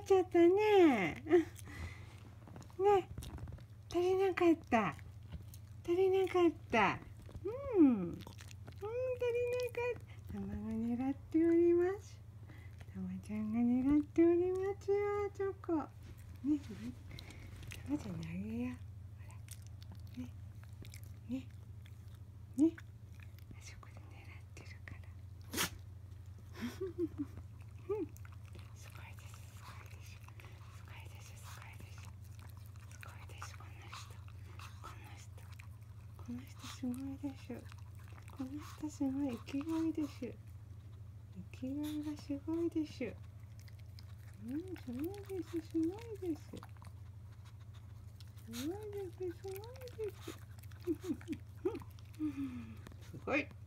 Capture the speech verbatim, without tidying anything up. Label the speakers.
Speaker 1: ちゃったね。ね、足りなかった。足りなかった。うん。うん、足りなかった。たまが狙っております。たまちゃんが狙っておりますよ、チョコ。ね、たまちゃんにあげよう。ほら。ね。ね。ね。あそこで狙ってるから。すごいです。すごいです。すごいです。すごいです。すごいです。すごいです。この人。この人。この人すごいです。この人すごい生きがいです。生きがいがすごいです。うん、すごいです。すごいです。すごいです。すごいです。すごい。